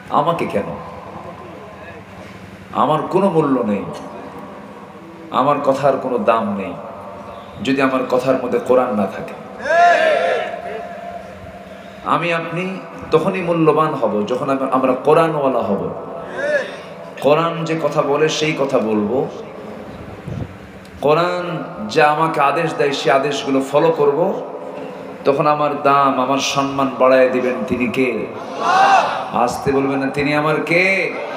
আমাকে কেন? আমার কোনো মূল্য নেই, আমার কথার কোনো দাম নেই যদি আমার কথার মধ্যে কোরআন না থাকে। আমি আপনি তখনই মূল্যবান হব যখন আমরা কোরআনওয়ালা হব। কোরআন যে কথা বলে সেই কথা বলবো, কোরআন যা আমাকে আদেশ দেয় সেই আদেশগুলো ফলো করব। তখন আমার দাম, আমার সম্মান বাড়ায় দিবেন তিনি কে? আসতে বলবেন না, তিনি আমার কে?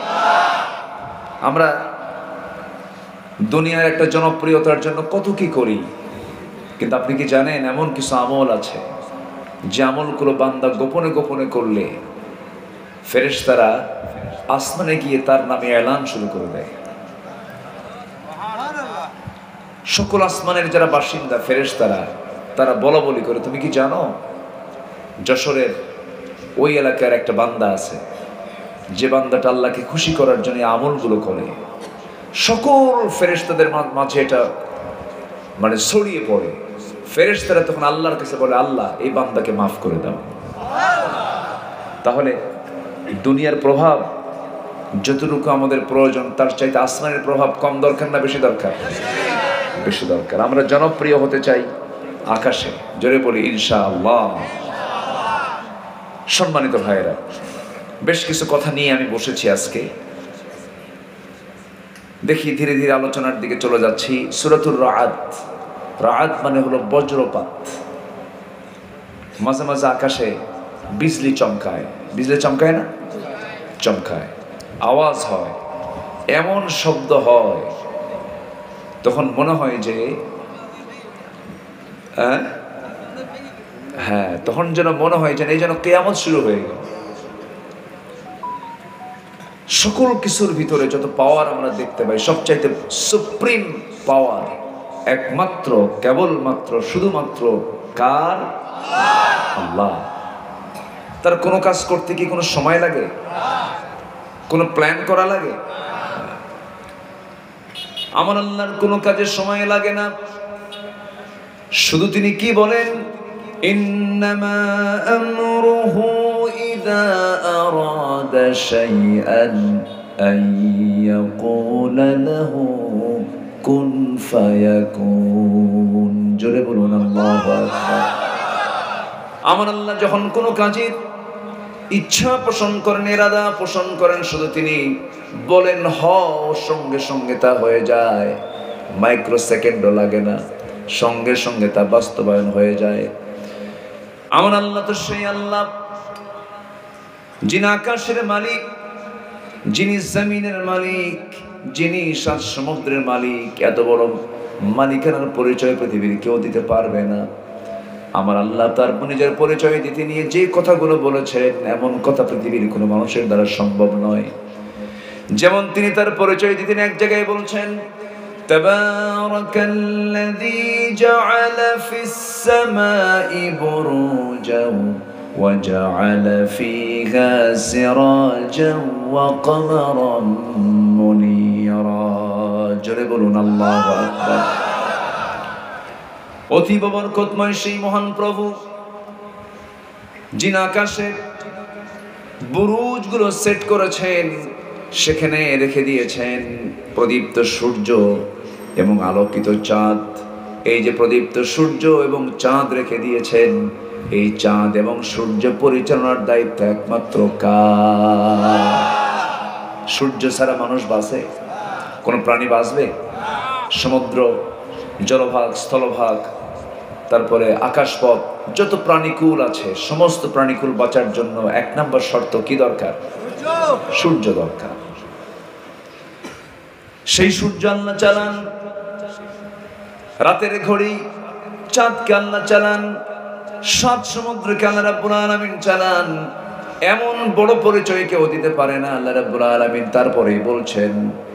আমরা দুনিয়ার একটা জনপ্রিয়তার জন্য কত কি করি, কিন্তু আপনি কি জানেন এমন কিছু আমল আছে যে আমলগুলো বান্দা গোপনে গোপনে করলে ফেরেশতারা আসমানে গিয়ে তার নামে এলান শুরু করে দেয়। সকল আসমানের যারা বাসিন্দা ফেরেশতারা তারা বলা বলি করে, তুমি কি জানো যশোরের ওই এলাকার একটা বান্দা আছে যে বান্দাটা আল্লাহকে খুশি করার জন্য আমলগুলো করে। সকল ফেরেশতাদের মাঝে এটা মানে ছড়িয়ে পড়ে। ফেরেশতারা তখন আল্লাহর কাছে বলে, আল্লাহ এই বান্দাকে মাফ করে দাও। তাহলে দুনিয়ার প্রভাব যতটুকু আমাদের প্রয়োজন তার চাইতে আসমানের প্রভাব কম দরকার না বেশি দরকার? বেশি দরকার। আমরা জনপ্রিয় হতে চাই আকাশে, জোরে বলি ইনশাআল্লাহ। সম্মানিত ভাইয়েরা, বেশ কিছু কথা নিয়ে আমি বসেছি আজকে। দেখি ধীরে ধীরে আলোচনার দিকে চলে যাচ্ছি। সূরাতুর রাআদ, রাআদ মানে হলো বজ্রপাত। মাঝে মাঝে আকাশে বিজলি চমকায়, বিজলি চমকায় না? চমকায়, আওয়াজ হয়, এমন শব্দ হয় তখন মনে হয় যে হ্যাঁ, তখন যেন মনে হয় যেন এই যেন কিয়ামত শুরু হয়ে গেল। সকল কিছুর ভিতরে যত পাওয়ার আমরা দেখতে পাই, সবচাইতে সুপ্রিম পাওয়ার একমাত্র কেবলমাত্র শুধুমাত্র কার? আল্লাহ। তার কোনো কাজ করতে কি কোনো সময় লাগে? কোনো প্ল্যান করা লাগে? আমার আল্লাহর কোনো কাজের সময় লাগে না। শুধু তিনি কি বলেন, ইন্নামা আমরুহু ইযা আরাদা শাইআন আন ইয়াকুলা লাহু কুন ফায়াকুন। জোরে বলুন আল্লাহু আকবার। আমার আল্লাহ যখন কোনো কাজের ইচ্ছা পোষণ করেন, ইরাদা পোষণ করেন, শুধু তিনি বলেন হও, সঙ্গে সঙ্গে তা হয়ে যায়। মাইক্রো সেকেন্ডও লাগে না, সঙ্গে সঙ্গে তা বাস্তবায়ন হয়ে যায়। আমার আল্লাহ তো সেই আল্লাহ যিনি আকাশের মালিক, যিনি জমিনের মালিক, যিনি সাত সমুদ্রের মালিক। এত বড় মালিকানার পরিচয় পৃথিবীর কেউ দিতে পারবে না। আমার আল্লাহ তার নিজের পরিচয় দিতে নিয়ে যে কথাগুলো বলেছেন, এমন কথা পৃথিবীর কোনো মানুষের দ্বারা সম্ভব নয়। যেমন তিনি তার পরিচয় দিতেন, এক জায়গায় বলছেন, তাবারাকাল্লাযী জাআলা ফিস সামাই বুরুজান ওয়া জাআলা ফীহা সিরাজান ওয়া কমারান মুনীরা। জোরে বলুন আল্লাহু আকবার। অতীব বরকতময় সেই মহান প্রভু যিনি আকাশে বুরুজগুলো সেট করেছেন, সেখানে রেখে দিয়েছেন প্রদীপ্ত সূর্য এবং আলোকিত চাঁদ। এই যে প্রদীপ্ত সূর্য এবং চাঁদ রেখে দিয়েছেন, এই চাঁদ এবং সূর্য পরিচালনার দায়িত্ব একমাত্র কার? সূর্য ছাড়া মানুষ বাঁচে? কোনো প্রাণী বাঁচবে? সমুদ্র, জলভাগ, স্থলভাগ, তারপরে আকাশপথ, যত প্রাণীকুল আছে, সমস্ত প্রাণীকুল বাঁচার জন্য এক নম্বর শর্ত কি দরকার? সূর্য দরকার। সেই সূর্য আল্লাহ চালান, রাতের ঘড়ি চাঁদকে আল্লাহ চালান, সাত সমুদ্রকে আল্লাহ রাব্বুল আলামিন চালান। এমন বড় পরিচয় কেউ দিতে পারে না আল্লাহ রাব্বুল আলামিন। তারপরেই বলছেন,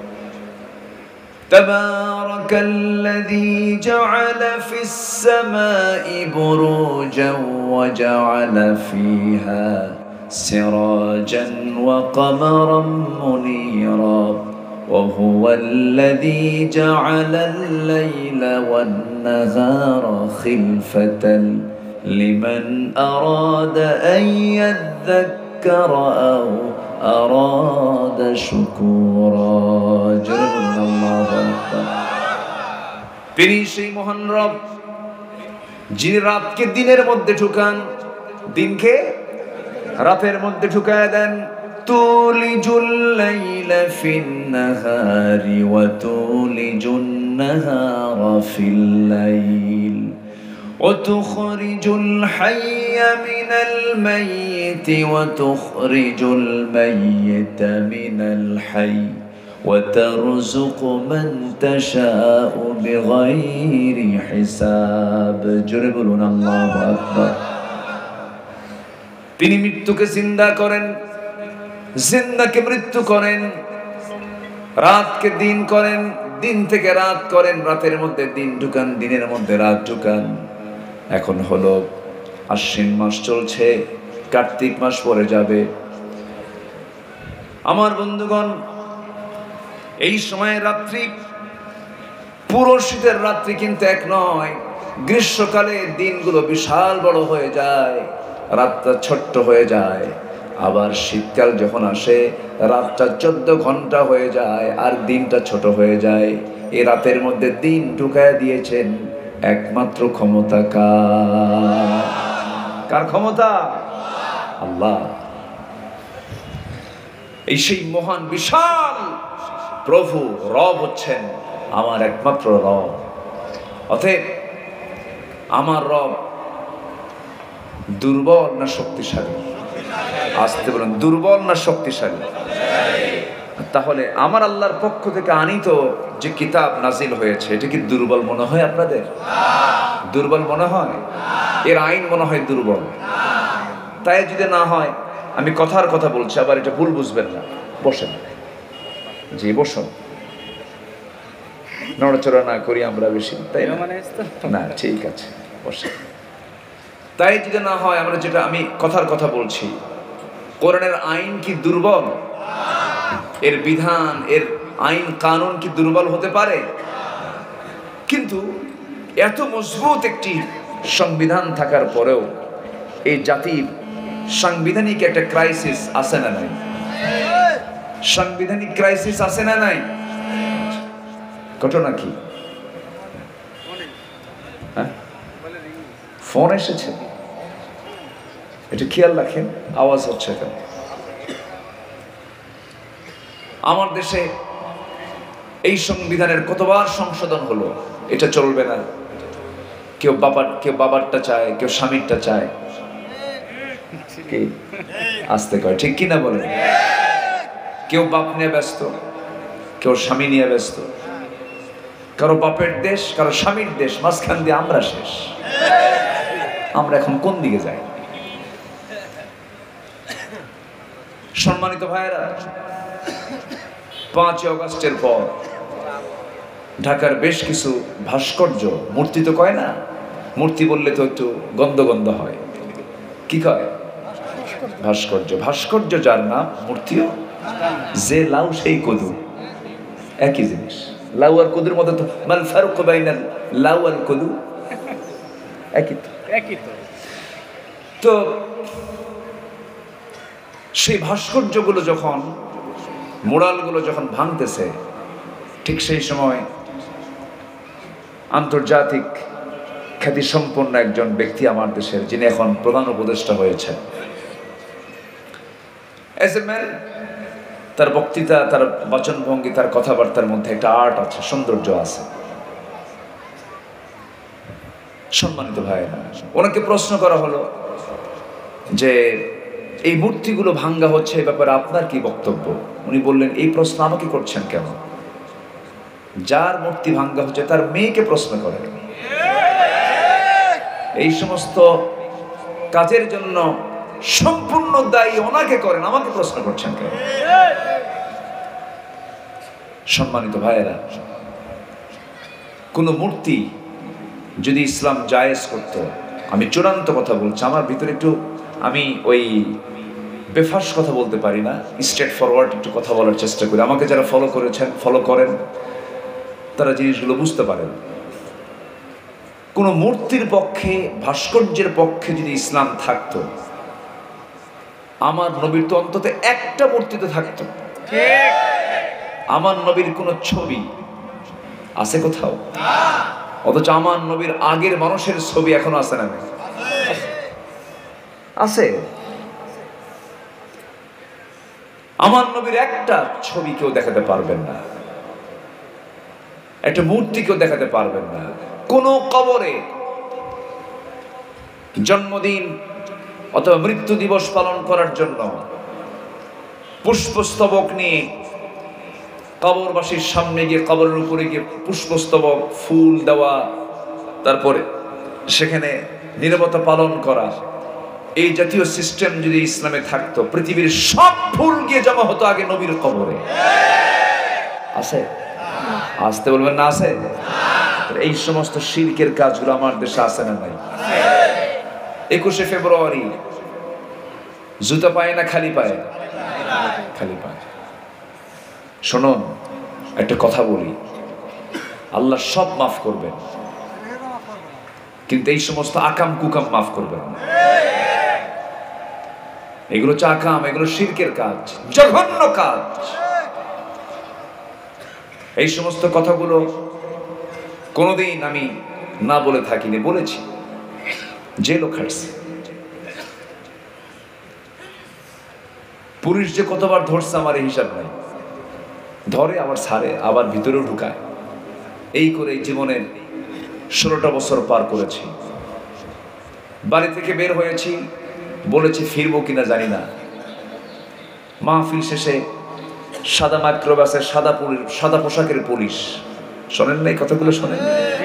তাবারাকাল্লাযী জাআলা ফিস সামাই বুরুজান ওয়া জাআলা ফীহা সিরাজান ওয়া কমারান মুনীরা ওয়া হুয়াল্লাযী জাআলাল লাইলা ওয়ান নাহারা খিলফাতান লিমান আরাদা আন ইয়াযযাক্কারা আও أراد شكورا جل الله أكبر তিনি সেই মহান রব যিনি রাতকে দিনের মধ্যে ঢুকান দিনকে রাতের মধ্যে ঢুকায় দেন তুলিজুল লাইলা ফিন নাহারি ওয়া তুলিজুন নাহারা ফিল লাইল ওয়া তুখরিজুল হাইয়া মিনাল মাইয়িতি ওয়া তুখরিজুল মাইয়িতা মিনাল হাইয়্যি وترزق من تشاء بغير حساب جربنا الله أكبر তিনি মৃত্যুকে জিন্দা করেন জিন্দাকে মৃত্যু করেন রাতকে দিন করেন দিন থেকে রাত করেন রাতের মধ্যে দিন ঢুকান দিনের মধ্যে রাত ঢুকান এখন হলো আশ্বিন মাস চলছে কার্তিক মাস পরে যাবে আমার বন্ধুগণ এই সময় রাত্রি পুরো শীতের রাত্রি কিন্তু এক নয় গ্রীষ্মকালে দিনগুলো বিশাল বড় হয়ে যায় রাতটা ছোট্ট হয়ে যায় আবার শীতকাল যখন আসে রাতটা 14 ঘন্টা হয়ে যায় আর দিনটা ছোট হয়ে যায় এই রাতের মধ্যে দিন ঢুকায় দিয়েছেন একমাত্র ক্ষমতা কার ক্ষমতা আল্লাহ এই সেই মহান বিশাল প্রভু রব হচ্ছেন আমার একমাত্র রব অতএব আমার রব দুর্বল না শক্তিশালী আসতে বলেন দুর্বল না শক্তিশালী তাহলে আমার আল্লাহর পক্ষ থেকে আনিত যে কিতাব নাজিল হয়েছে এটা কি দুর্বল মনে হয় আপনাদের দুর্বল মনে হয় এর আইন মনে হয় দুর্বল তাই যদি না হয় আমি কথার কথা বলছি আবার এটা ভুল বুঝবেন না বসেন জি বসুন নড়াচড়া না করি আমরা বেশি তাই না ঠিক আছে বসেন তাই যদি না হয় আমরা যেটা আমি কথার কথা বলছি কোরআনের আইন কি দুর্বল এর বিধান এর আইন কানুন কি দুর্বল হতে পারে কিন্তু এত মজবুত একটি সংবিধান থাকার পরেও এই জাতির সাংবিধানিক একটা ক্রাইসিস আছে না নাই সাংবিধানিক ক্রাইসিস আছে না নাই ঘটনা কি ফোন এসেছে এটা খেয়াল রাখেন আওয়াজ হচ্ছে কেন আমার দেশে এই সংবিধানের কতবার সংশোধন হলো এটা চলবে না কেউ বাবারটা চায় কেউ স্বামীরটা চায় কি আসতে কয় ঠিক কিনা বলেন কেউ বাপ নিয়ে ব্যস্ত কেউ স্বামী নিয়ে ব্যস্ত কারো বাপের দেশ কারো স্বামীর দেশ মাঝখান দিয়ে আমরা শেষ আমরা এখন কোন দিকে যাই সম্মানিত ভাইয়েরা 5 আগস্টের পর ঢাকার বেশ কিছু ভাস্কর্য মূর্তি তো কয় না মূর্তি বললে তো একটু গন্ধ গন্ধ হয় কি কয় ভাস্কর্য যার নাম মূর্তিও যে লাউ সেই কদু একই জিনিস লাউ আর কদুর মধ্যে তো মাল ফারুক বাইনাল লাউ আর কদু একই তো সেই ভাস্কর্যগুলো যখন মোড়ালগুলো যখন ভাঙতেছে ঠিক সেই সময় আন্তর্জাতিক খ্যাতিসম্পন্ন একজন ব্যক্তি আমার দেশের যিনি এখন প্রধান উপদেষ্টা হয়েছেন এজ এ ম্যান তার বক্তৃতা তার বচনভঙ্গি তার কথাবার্তার মধ্যে একটা আর্ট আছে সৌন্দর্য আছে সম্মানিত ভাইরা ওনাকে প্রশ্ন করা হলো যে এই মূর্তিগুলো ভাঙ্গা হচ্ছে এই ব্যাপারে আপনার কি বক্তব্য উনি বললেন এই প্রশ্ন আমাকে করছেন কেন যার মূর্তি ভাঙ্গা হচ্ছে তার মেয়েকে প্রশ্ন করেন এই সমস্ত কাজের জন্য সম্পূর্ণ দায়ী ওনাকে করেন আমাকে প্রশ্ন করছেন কেন সম্মানিত ভাইয়েরা কোন মূর্তি যদি ইসলাম জায়েজ করত আমি চূড়ান্ত কথা বলছি আমার ভিতরে একটু আমি ওই বেফাস কথা বলতে পারি না স্ট্রেট ফরওয়ার্ড একটু কথা বলার চেষ্টা করি আমাকে যারা ফলো করেন তারা জিনিসগুলো বুঝতে পারেন কোন মূর্তির পক্ষে ভাস্কর্যের পক্ষে যদি ইসলাম থাকতো আমার নবীর তো অন্তত একটা মূর্তিতে থাকতো, আমার নবীর কোনো ছবি আছে কোথাও? অথচ আমার নবীর আগের মানুষের ছবি এখনো আছে না? আছে। আমার নবীর একটা ছবি কেউ দেখাতে পারবেন না, একটা মূর্তি কেউ দেখাতে পারবেন না। কোন কবরে জন্মদিন অথবা মৃত্যু দিবস পালন করার জন্য পুষ্পস্তবক নিয়ে কবরবাসীর সামনে গিয়ে, কবরের উপরে গিয়ে পুষ্পস্তবক, ফুল দেওয়া, তারপরে সেখানে নীরবতা পালন করা, এই জাতীয় সিস্টেম যদি ইসলামে থাকতো, পৃথিবীর সব ফুল গিয়ে জমা হতো আগে নবীর কবরে। আছে? আসতে বলবেন না আছে? এই সমস্ত শিরকের কাজগুলো আমার দেশে আছে না নাই? 21শে ফেব্রুয়ারি জুতা পায় না খালি পায়? খালি পায়। শুনুন, একটা কথা বলি, আল্লাহ সব মাফ করবেন, কিন্তু এই সমস্ত আকাম কুকাম মাফ করবেন না। এগুলো হচ্ছে আকাম, এগুলো শিরকের কাজ, জঘন্য কাজ। এই সমস্ত কথাগুলো কোনোদিন আমি না বলে থাকিনি, বলেছি, জেলও খাটছি। পুলিশ যে কতবার ধরছে আমার এই হিসাব নাই, ধরে আবার ছাড়ে, আবার ভিতরেও ঢুকায়। এই করে জীবনের 16টা বছর পার করেছি। বাড়ি থেকে বের হয়েছি, বলেছি ফিরবো কিনা জানি না। মাহফিল শেষে সাদা মাইক্রোবাসে সাদা পোশাকের পুলিশ, শোনেন নাই কথাগুলো? শোনেন?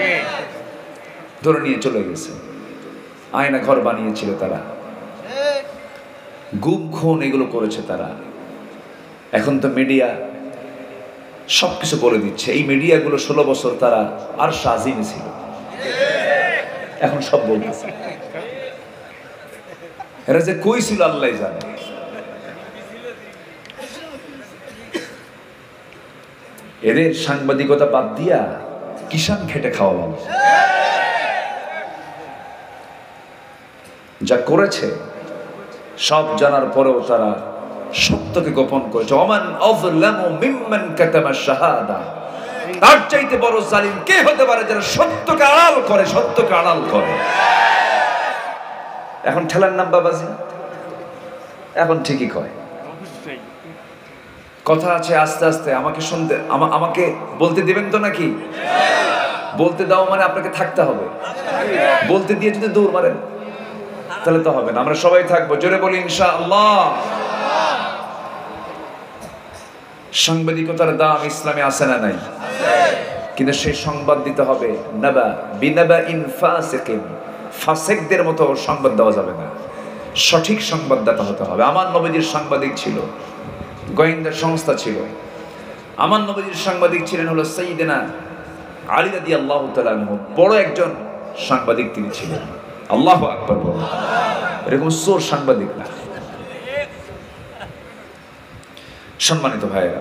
ধরে নিয়ে চলে গেছে। আয়না ঘর বানিয়েছিল তারা, গুম খুন এগুলো করেছে তারা। এখন তো মিডিয়া সবকিছু বলে দিচ্ছে। এই মিডিয়াগুলো 16 বছর তারা আর সাজিনে ছিল, এখন সব বলতেছে। এরা যে কই ছিল আল্লাহ জানে। এদের সাংবাদিকতা বাদ দিয়া কিষান খেটে খাওয়া ভালো। যা করেছে সব জানার পরেও তারা সত্যকে গোপন করেছে। ওমান আযলামু মিম্মান কাতামা শাহাদা। তার চাইতে বড় জালিম কে হতে পারে যারা সত্যকে আড়াল করে, সত্যকে আড়াল করে। এখন ঠেলার নাম বাবাজি, এখন ঠিকই কয়। কথা আছে, আস্তে আস্তে আমাকে শুনতে, আমাকে বলতে দিবেন তো নাকি? বলতে দাও মানে আপনাকে থাকতে হবে। বলতে দিয়ে যদি দৌড় মারেন তাহলে তো হবে না। আমরা সবাই থাকবো, জোরে বলি ইনশাআল্লাহ। সাংবাদিকতার দাম ইসলামে আছে না নাই? কিন্তু সেই সংবাদ দিতে হবে নাবা বিনাবা ইন ফাসিকিন, ফাসিকদের মতো সংবাদ দেওয়া যাবে না। সঠিক সংবাদদাতা হতে হবে। আমার নবীজির সাংবাদিক ছিল, গোয়েন্দা সংস্থা ছিল। আমার নবীজির সাংবাদিক ছিলেন হলো সাইয়েদনা আলী রাদিয়াল্লাহু তাআলা আনহু, বড় একজন সাংবাদিক তিনি ছিলেন। আল্লাহু আকবার বলুন। এরকম চোর সাংবাদিক না। সম্মানিত ভাইয়েরা,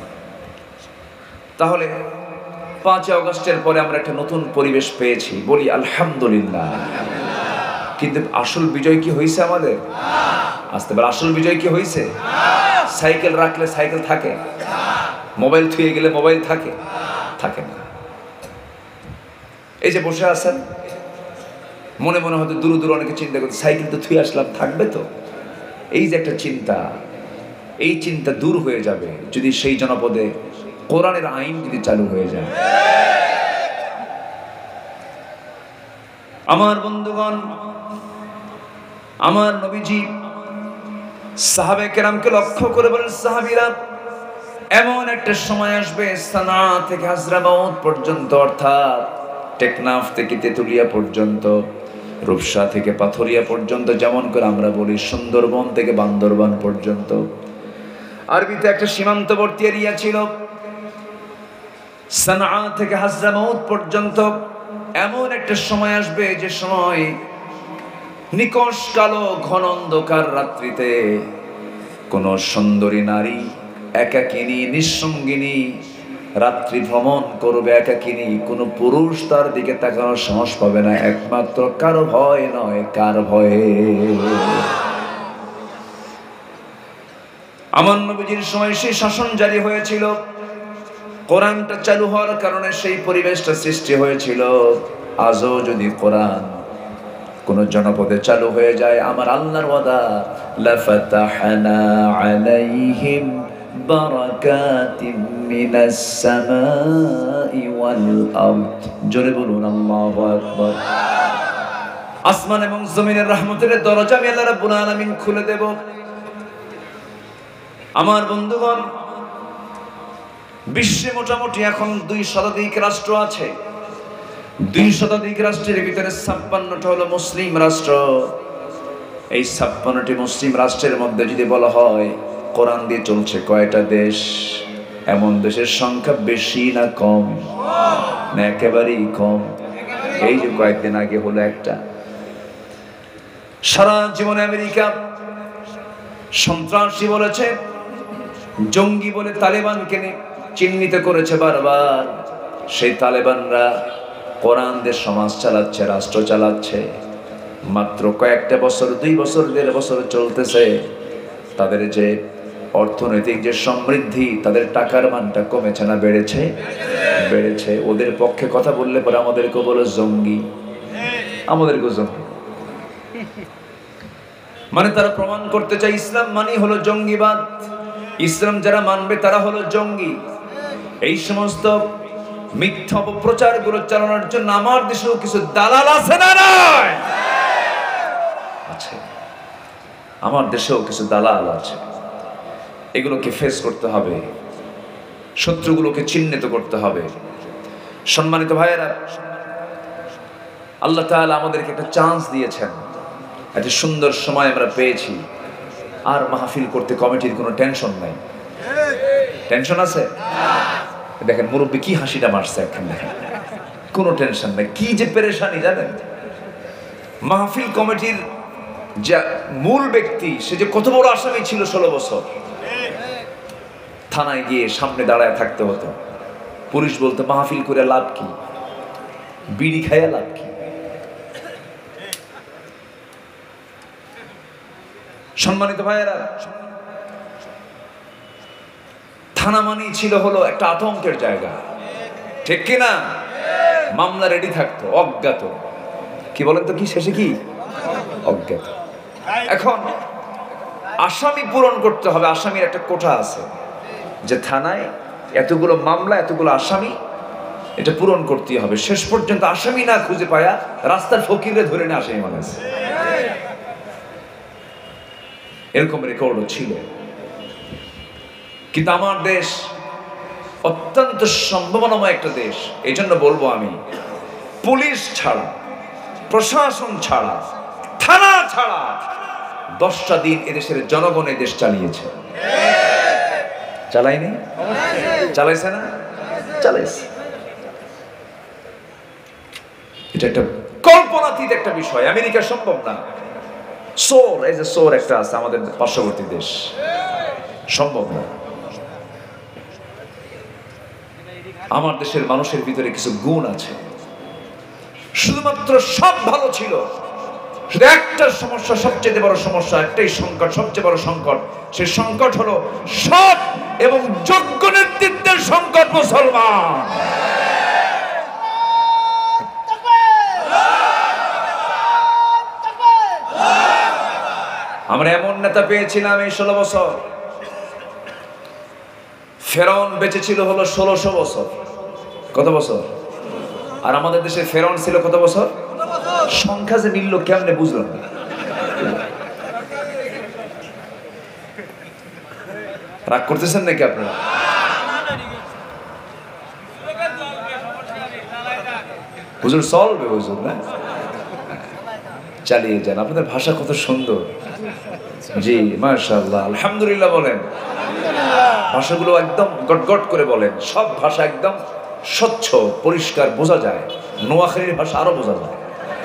তাহলে 5 আগস্টের পরে আমরা একটা নতুন পরিবেশ পেয়েছি, বলি আলহামদুলিল্লাহ। কিন্তু আসল বিজয় কি হয়েছে আমাদের? আসতে পারে। আসল বিজয় কি হয়েছে? সাইকেল রাখলে সাইকেল থাকে, মোবাইল থুয়ে গেলে মোবাইল থাকে? থাকে না। এই যে বসে আছেন, মনে মনে হয়তো দূর দূর অনেকে চিন্তা করতে, সাইকেল তো থুয়ে আসলাম, থাকবে তো। এই যে একটা চিন্তা, এই চিন্তা দূর হয়ে যাবে যদি সেই জনপদে কোরআনের আইন যদি চালু হয়ে যায়। আমার বন্ধুগণ, আমার নবীজি সাহাবে কেরামকে লক্ষ্য করে বলেন, সাহাবীরা, এমন একটা সময় আসবে সানা থেকে হাজরামাউত পর্যন্ত, অর্থাৎ টেকনাফ থেকে তেতুলিয়া পর্যন্ত, রূপসা থেকে পাথরিয়া পর্যন্ত, যেমন করে আমরা বলি সুন্দরবন থেকে বান্দরবান পর্যন্ত, আরবিতে একটা সীমান্তবর্তী এরিয়া ছিল। সানা থেকে হাজরামাউত পর্যন্ত এমন একটা সময় আসবে যে সময় নিকষ কালো ঘন অন্ধকার রাত্রিতে কোন সুন্দরী নারী একাকিনী নিঃসঙ্গিনী রাত্রি ভ্রমণ করবে, একাকিনী। কোন পুরুষ তার দিকে তাকানোর সাহস পাবে না, একমাত্র কারো ভয় নয়, কার ভয়ে? আমার নবীজির সময় সেই শাসন জারি হয়েছিল, কোরআনটা চালু হওয়ার কারণে সেই পরিবেশটা সৃষ্টি হয়েছিল। আজও যদি কোরআন কোন জনপদে চালু হয়ে যায়, আমার আল্লাহর ওয়াদা, লাফাতাহনা আলাইহিম বারাকাতিম মিনাস সামাই ওয়াল আরদ। জোরে বলুন আল্লাহু আকবার। আসমান এবং জমিনের রহমতের দরজা আমি আল্লাহ রাব্বুল আলামিন খুলে দেব। আমার বন্ধুগণ, বিশ্বে মোটামুটি এখন 2 শতাধিক রাষ্ট্র আছে। 2 শতাধিক রাষ্ট্রের ভিতরে 56টা হলো মুসলিম রাষ্ট্র। এই 56টি মুসলিম রাষ্ট্রের মধ্যে যদি বলা হয় কোরআন দিয়ে চলছে কয়টা দেশ, এমন দেশের সংখ্যা বেশি না কম? না একেবারেই কম। এই যে কয়েকদিন আগে হলো একটা, সারা জীবনে আমেরিকা সন্ত্রাসী বলেছে, জঙ্গি বলে তালেবানকে চিহ্নিত করেছে বারবার। সেই তালেবানরা কোরআন দিয়ে সমাজ চালাচ্ছে, রাষ্ট্র চালাচ্ছে। মাত্র কয়েকটা বছর, 2 বছর 1.5 বছর চলতেছে, তাদের যে অর্থনৈতিক যে সমৃদ্ধি, তাদের টাকার মানটা কমেছে না বেড়েছে? বেড়েছে। ওদের পক্ষে কথা বললে পরে আমাদেরকে বলো জঙ্গি, আমাদেরকে জঙ্গি। মানে তারা প্রমাণ করতে চায় ইসলাম মানে হলো জঙ্গিবাদ, ইসলাম যারা মানবে তারা হলো জঙ্গি। এই সমস্ত মিথ্যা অপপ্রচার গুলো চালানোর জন্য আমার দেশেও কিছু দালাল আছে না নয়? আছে। আমার দেশেও কিছু দালাল আছে। এগুলোকে ফেস করতে হবে, শত্রুগুলোকে চিহ্নিত করতে হবে। সম্মানিত ভাইয়েরা, আল্লাহ তাআলা আমাদেরকে একটা চান্স দিয়েছেন, এত সুন্দর সময় আমরা পেয়েছি। আর মাহফিল করতে কমিটির কোনো টেনশন নাই। টেনশন আছে? দেখেন মুরব্বী কি হাসিটা মারছে এখন, দেখেন কোনো টেনশন নাই। কি যে পেরেশানি জানেন? মাহফিল কমিটির যা মূল ব্যক্তি, সে যে কত বড় আসামি ছিল 16 বছর। থানায় গিয়ে সামনে দাঁড়ায় থাকতে হতো। পুলিশ বলতো মাহফিল করে লাভ কি, বিড়ি খাইয়া লাভ কি? সম্মানিত ভাইয়েরা, থানা মানেই ছিল হলো একটা আতঙ্কের জায়গা, ঠিক কিনা? মামলা রেডি থাকতো, অজ্ঞাত। কি বলেন তো, কি শেষে কি? অজ্ঞাত। এখন আসামি পূরণ করতে হবে, আসামির একটা কোটা আছে যে থানায় এতগুলো মামলা, এতগুলো আসামি, এটা পূরণ করতেই হবে। শেষ পর্যন্ত আসামি না খুঁজে পায়া রাস্তার ফকিরে ধরে নিয়ে আসামি মানুষ, এরকম রেকর্ডও ছিল। কিন্তু আমার দেশ অত্যন্ত সম্ভাবনাময় একটা দেশ। এই জন্য বলবো আমি, পুলিশ ছাড়া, প্রশাসন ছাড়া, থানা ছাড়া 10টা দিন এদেশের জনগণ এই দেশ চালিয়েছে। চালায়নি? চালাইছে না? চালাইছে। এটা একটা কল্পনাতীত একটা বিষয়, আমেরিকা সম্ভব না। সোর, এই যে সোর একটা আছে আমাদের পার্শ্ববর্তী দেশ, সম্ভব না। আমার দেশের মানুষের ভিতরে কিছু গুণ আছে, শুধুমাত্র সব ভালো ছিল, শুধু একটা সমস্যা, সবচেয়ে বড় সমস্যা, একটাই সংকট, সবচেয়ে বড় সংকট। সেই সংকট হলো সৎ এবং যোগ্য নেতৃত্বের সংকট। মুসলমান আমরা এমন নেতা পেয়েছিলাম এই 16 বছর। ফেরাউন বেঁচে ছিল হলো 1600 বছর। কত বছর? আর আমাদের দেশে ফেরাউন ছিল কত বছর? সংখ্যা যে মিলল কেমনে বুঝলাম না। রাগ করতেছেন নাকি আপনারা? হুজুর চলবে, হুজুর না, চালিয়ে যান। আপনাদের ভাষা কত সুন্দর। জি মাশাআল্লাহ, আলহামদুলিল্লাহ বলেন। ভাষাগুলো একদম গটগট করে বলেন। সব ভাষা একদম স্বচ্ছ, পরিষ্কার, বোঝা যায়। নোয়াখালীর ভাষা আরো বোঝা যায়,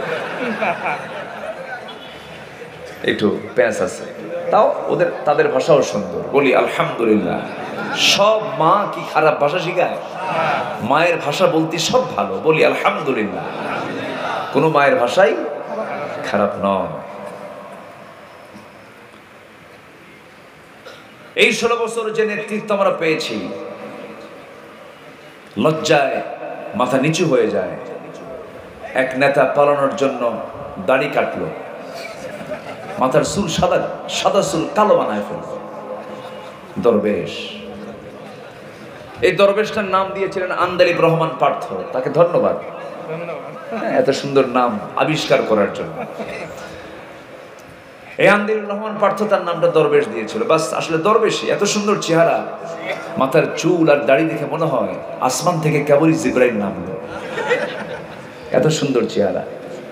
একটু প্যাঁচ আছে, তাও তাদের ভাষাও সুন্দর। বলি আলহামদুলিল্লাহ। সব মা কি খারাপ ভাষা শিখায়? মায়ের ভাষা বলতে সব ভালো। বলি আলহামদুলিল্লাহ। কোনো মায়ের ভাষাই খারাপ নয়। এই 16 বছর যে নেতৃত্ব আমরা পেয়েছি, লজ্জায় মাথা নিচু হয়ে যায়। এক নেতা পালানোর জন্য দাড়ি কাটলো, মাথার চুল সাদা চুল কালো বানায় ফেলল। দরবেশ, এই দরবেশটার নাম দিয়েছিলেন আন্দালিব রহমান পার্থ। তাকে ধন্যবাদ এত সুন্দর নাম আবিষ্কার করার জন্য। এই আন্দালিব রহমান পার্থ তার নামটা দরবেশ দিয়েছিল। বাস, আসলে দরবেশই, এত সুন্দর চেহারা, মাথার চুল আর দাড়ি দেখে মনে হয় আসমান থেকে কেবলই জিবরাইল নামলো, এত সুন্দর চেহারা।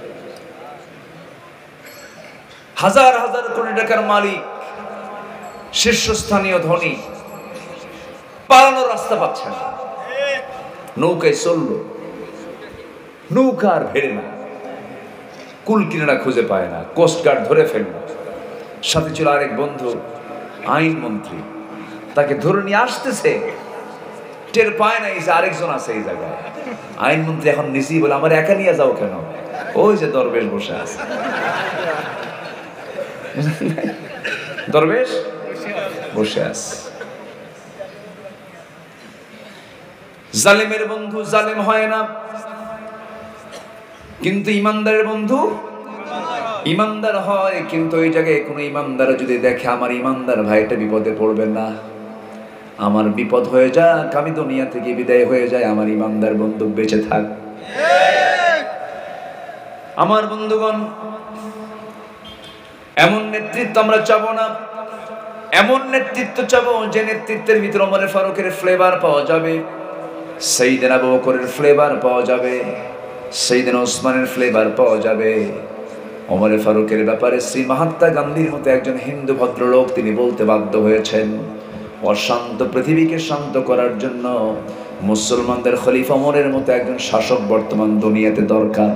হাজার হাজার কোটি টাকার মালিক, শীর্ষস্থানীয় ধনী, পালানোর রাস্তা পাচ্ছে না। নৌকায় চলল, নৌকা আর ভেড়ে না, কুল কিনারা খুঁজে পায় না, কোস্টগার্ড ধরে ফেলল। সাথে ছিল আরেক বন্ধু আইনমন্ত্রী, তাকে ধরে নিয়ে আসতেছে, টের পায় না এই যে আরেকজন আছে এই জায়গায়। আইনমন্ত্রী এখন নিজেই বলে, আমার একা নিয়ে যাও কেন? ওই যে দরবেশ বসে আছে। দরবেশ বসে আছে। জালেমের বন্ধু জালেম হয় না, কিন্তু ইমানদারের বন্ধু ইমানদার হয়। কিন্তু ওই জায়গায় কোনো ইমানদার যদি দেখে আমার ইমানদার ভাইটা বিপদে পড়বে না, আমার বিপদ হয়ে যাক, আমি দুনিয়া থেকে বিদায় হয়ে যায়, আমার ইমানদার বন্ধু বেঁচে থাক। আমার বন্ধুগণ, এমন নেতৃত্ব আমরা চাবো না, এমন নেতৃত্ব চাবো যে নেতৃত্বের ভিতরে ওমর ফারুকের ফ্লেভার পাওয়া যাবে, সাইয়েদনা আবু বকরের ফ্লেভার পাওয়া যাবে, সাইয়েদনা ওসমানের ফ্লেভার পাওয়া যাবে। ওমর ফারুকের ব্যাপারে শ্রী মহাত্মা গান্ধীর মতো একজন হিন্দু ভদ্রলোক তিনি বলতে বাধ্য হয়েছেন, অশান্ত পৃথিবীকে শান্ত করার জন্য মুসলমানদের খলিফা ওমরের মতো একজন শাসক বর্তমান দুনিয়াতে দরকার।